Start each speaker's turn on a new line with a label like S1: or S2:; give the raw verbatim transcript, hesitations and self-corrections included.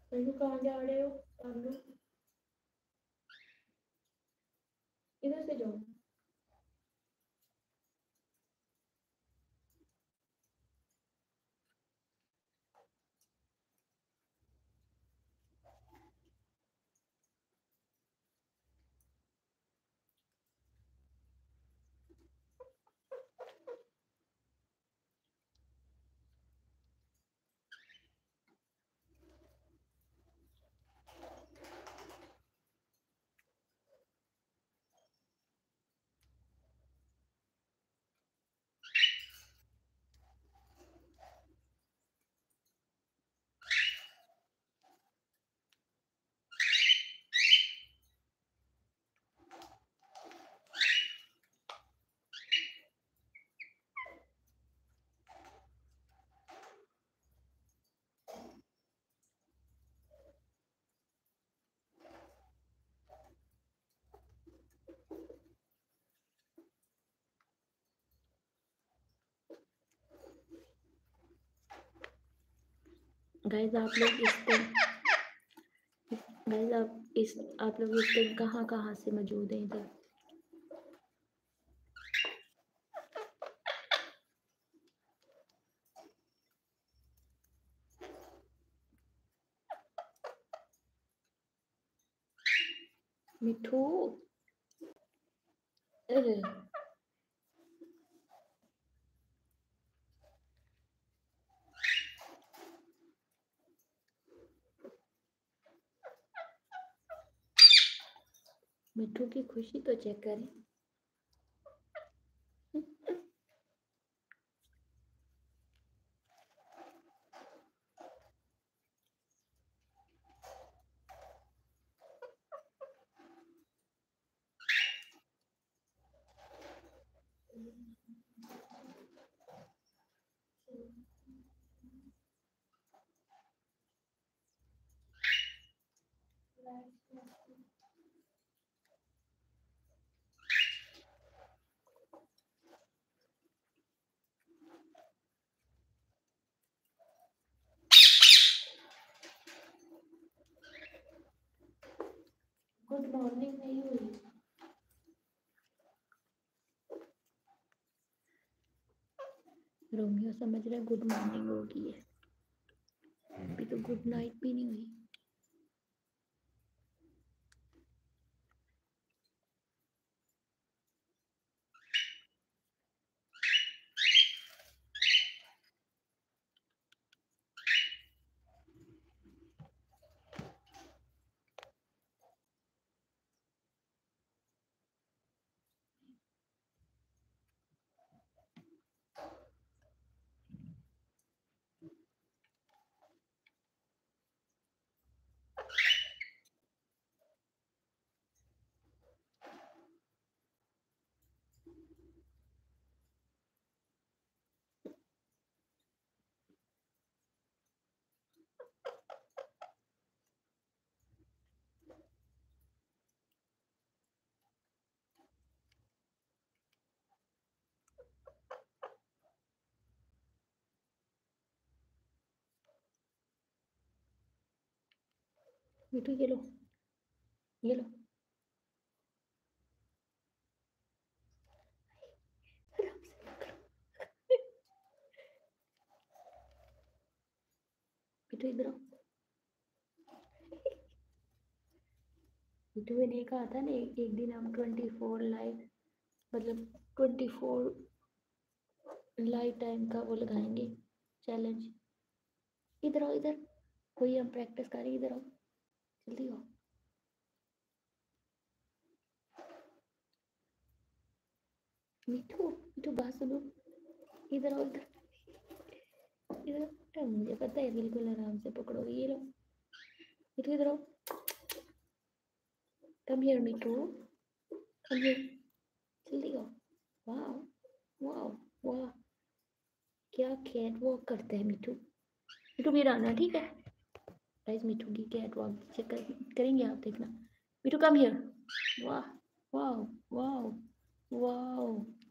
S1: तनु कहाँ जा रहे हो? तनु इधर से जाओ। गाइस आप लोग इस टाइम गाइस आप इस आप लोग इस टाइम कहाँ कहाँ से मौजूद हैं इधर? मिठू अरे मिठू की खुशी तो चेक करें। गुड मॉर्निंग नहीं हुई। रोमियो समझ रहा है गुड मॉर्निंग हो गई है, अभी तो गुड नाइट भी नहीं हुई। मिठू ये लो, ये लो। मिठू इधर आओ। मिठू ने कहा था ना एक, एक दिन हम ट्वेंटी फोर लाइव मतलब ट्वेंटी फोर लाइव टाइम का वो लगाएंगे चैलेंज। इधर आओ इधर, कोई हम प्रैक्टिस करें, इधर आओ जल्दी आओ। मिठू मिठू बात सुनो, इधर आओ इधर इधर आओ। मुझे पता है बिल्कुल आराम से पकड़ोगे, ये लो मिठू इधर आओ। Come here Mithu, come here, जल्दी आओ। वाह वाह वाह, क्या कैट वॉक करते हैं मिठू। मिठू मेरा आना ठीक है गाइस, मिठू की कैट वॉक चेक कर, करेंगे आप देखना। मिठू कम हियर, वाह वाह वाह वाह